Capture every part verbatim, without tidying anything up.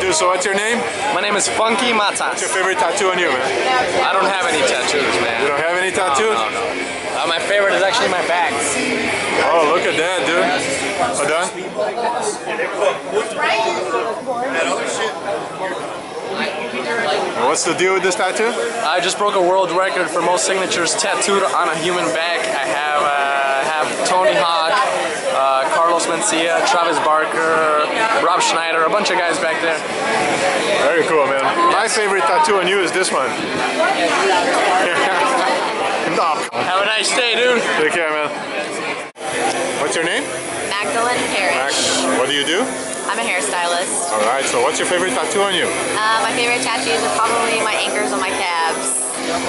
tattoo. So what's your name? My name is Funky Matas. What's your favorite tattoo on you, man? I don't have any tattoos, man. You don't have any tattoos? No, no, no. Uh, my favorite is actually my back. Oh, look at that, dude. Oh, done? What's the deal with this tattoo? I just broke a world record for most signatures tattooed on a human back. I have uh, have Tony Hawk, uh, Carlos Mencia, Travis Barker, Rob Schneider, a bunch of guys back there. Very cool, man. My favorite tattoo on you is this one. No. Have a nice day, dude. Take care, man. What's your name? Magdalene Parrish. Max. What do you do? I'm a hairstylist. Alright, so what's your favorite tattoo on you? Uh, my favorite tattoos are probably my anchors on my calves.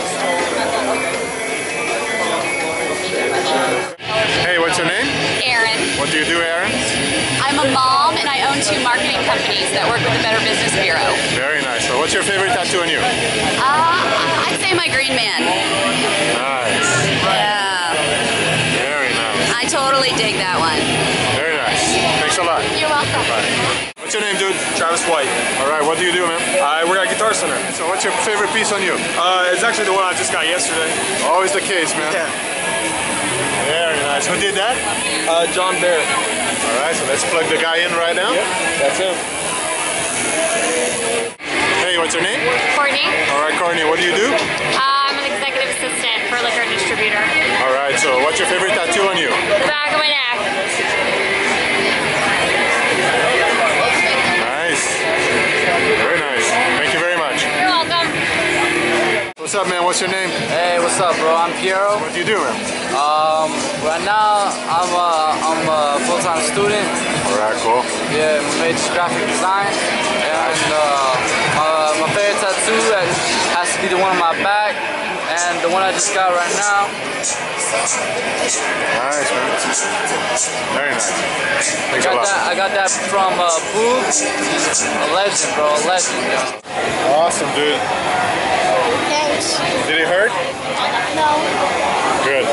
Hey, what's your name? Erin. What do you do, Aaron? I'm a mom and I own two marketing companies that work with the Better Business Bureau. Very nice. So what's your favorite tattoo on you? Uh, I'd say my green man. Nice. Yeah. Very nice. I totally dig that one. Very nice. Thanks a lot. You're welcome. Bye. What's your name, dude? Travis White. Alright, what do you do, man? I work at Guitar Center. So what's your favorite piece on you? Uh, it's actually the one I just got yesterday. Always the case, man. Yeah. Very nice. Who did that? Uh, John Barrett. Alright, so let's plug the guy in right now. Yep, that's him. Hey, what's your name? Courtney. Alright, Courtney, what do you do? Uh, I'm an executive assistant for a liquor distributor. Alright, so what's your favorite tattoo on you? The back of my neck. Nice. Very nice. Thank you very much. You're welcome. What's up, man? What's your name? Hey, what's up, bro? I'm Piero. What do you do, man? Um, right now I'm a, I'm a full-time student. Alright, cool. Yeah, major graphic design, and uh, my, my favorite tattoo that has to be the one on my back, and the one I just got right now. Nice, man. Very nice. I Thanks a got lot. that. I got that from uh, Boog. A legend, bro. A legend, yo. Awesome, dude. Thanks. Did it hurt? No. Good.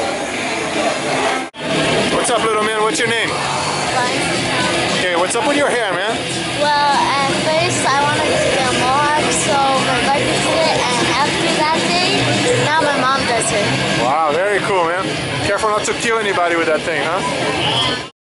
What's up, little man? What's your name? Okay, what's up with your hair, man? Well, at first I wanted to get a mohawk, so my brother did it, and after that day, now my mom does it. Wow, very cool, man. Careful not to kill anybody with that thing, huh?